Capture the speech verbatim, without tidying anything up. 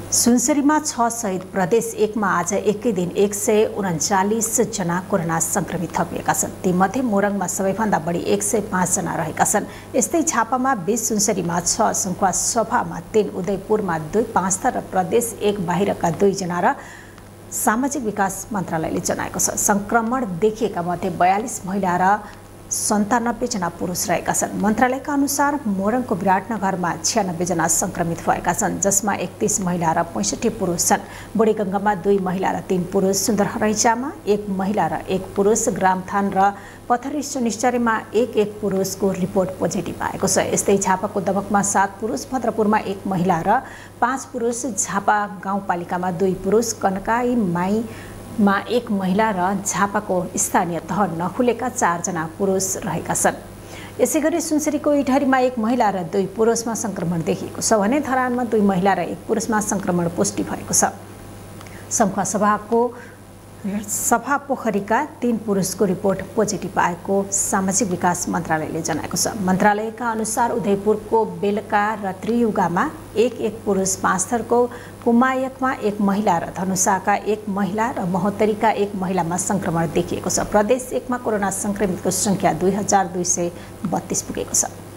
सुनसरीमा छ सहित प्रदेश एकमा आज एकै दिन एक सय उन्चालिस जना कोरोना संक्रमित थपिएका छन्। तीमध्ये मोरङमा सबैभन्दा बढी एक सय पाँच जना रहेका छन्। यस्तै छापामा बीस, सुनसरीमा छ, सङ्खुवा सभामा तीन, उदयपुरमा दुई, पाँचथर र प्रदेश एक बाहिरका दुईजना र सामाजिक विकास मन्त्रालयले जनाएको छ। संक्रमण देखिएका मध्ये बयालिस महिला र सन्तानब्बे जना पुरुष रहेका छन्। मन्त्रालयका अनुसार मोरङको विराटनगरमा छ्यानब्बे जना संक्रमित भएका छन्, जसमा एकतीस महिला र पैँसठी पुरुष छन्। बुढीगङ्गामा दुई महिला र तीन पुरुष, सुन्दरहरैचामा एक महिला र एक पुरुष, ग्रामथान र पथरी सुनिश्चरीमा एक एक पुरुषको रिपोर्ट पोजिटिभ आएको छ। यस्तै झापाको दमकमा सात पुरुष, भद्रपुरमा एक महिला र पाँच पुरुष, झापा गाउँपालिकामा दुई पुरुष, कनकाई माई मा एक महिला र झापाको स्थानीय तह नखुलेका चारजना पुरुष रहेका छन्। यसैगरी सुनसरीको इटहरीमा एक महिला र दुई पुरुषमा संक्रमण देखिएको छ भने धरानमा दुई महिला र एक पुरुषमा संक्रमण पुष्टि भएको छ। सङ्खुवा सभाको सभा पोखरीका तीन पुरुषको रिपोर्ट पोजिटिभ आएको सामाजिक विकास मन्त्रालयले जनाएको छ। मन्त्रालयका अनुसार उदयपुरको बेलका र त्रियुगामा एक एक पुरुष, पाँचथरको कुमायकमा एक महिला र धनुषाका एक महिला र महोत्तरीका एक महिलामा संक्रमण देखिएको छ। प्रदेश एकमा कोरोना संक्रमितको संख्या दुई हजार दुई सय बत्तीस पुगेको छ।